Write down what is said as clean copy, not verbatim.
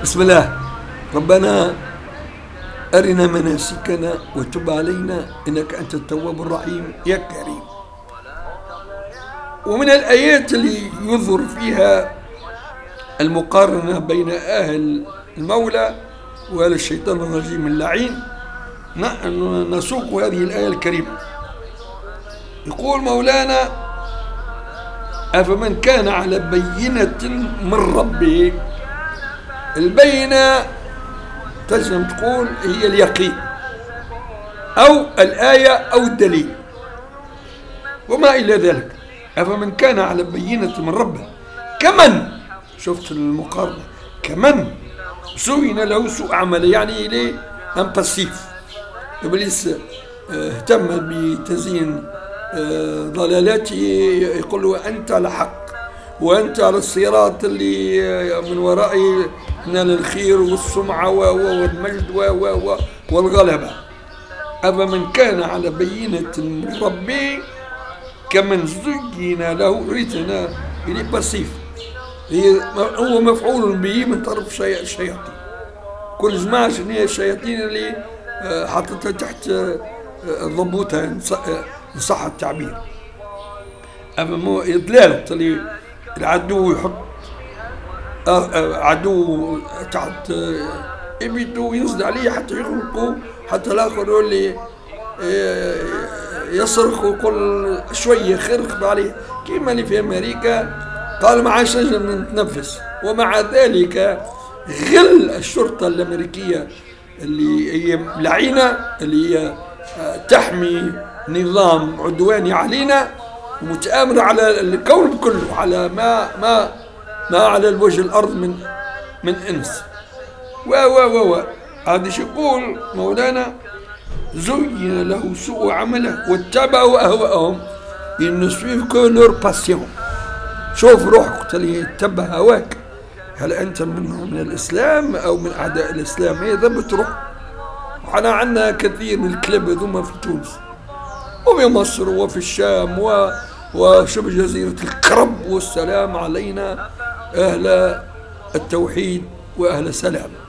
بسم الله. ربنا أرنا مناسكنا وتب علينا إنك أنت التواب الرحيم يا كريم. ومن الآيات اللي يظهر فيها المقارنة بين أهل المولى وأهل الشيطان الرجيم اللعين نسوق هذه الآية الكريمة. يقول مولانا: أفمن كان على بينة من ربه. البينة تجرم تقول هي اليقين أو الآية أو الدليل وما إلى ذلك. أفمن كان على بينة من ربه كمن، شفت المقارنة، كمن زين له سوء عمله، يعني إليه أم باسيف. إبليس اهتم بتزيين ضلالاته، يقول له أنت على حق وأنت على الصراط اللي من ورائه نال الخير والسمعة والمجد والغلبة. أفمن كان على بينة من ربه كمن زين له، ريتنا إليه باسيف، هو مفعول به من طرف الشياطين. كل جماعة شنو هي الشياطين اللي حطتها تحت ضبوتها إن صح التعبير. أما إضلال اللي العدو يحط عدو تحت إبته وينزل عليه حتى يخلقه، حتى الآخر اللي يصرخ ويقول شوية خرق عليه، كما اللي في أمريكا قال ما عادش نتنفس. ومع ذلك غل الشرطة الأمريكية اللي هي لعينة، اللي هي تحمي نظام عدواني علينا ومتآمرة على الكون كله، على ما على الوجه الأرض من إنس هذا شو يقول مولانا: زين له سوء عمله واتبعوا أهواءهم. ils ne suivent que leur passion. شوف روحك اللي تتبع هواك، هل أنت من الإسلام أو من أعداء الإسلام؟ هي ضبط روح. وحنا عندنا كثير من الكلاب هذوما في تونس وفي مصر وفي الشام وشبه جزيرة الكرب. والسلام علينا أهل التوحيد وأهل السلام.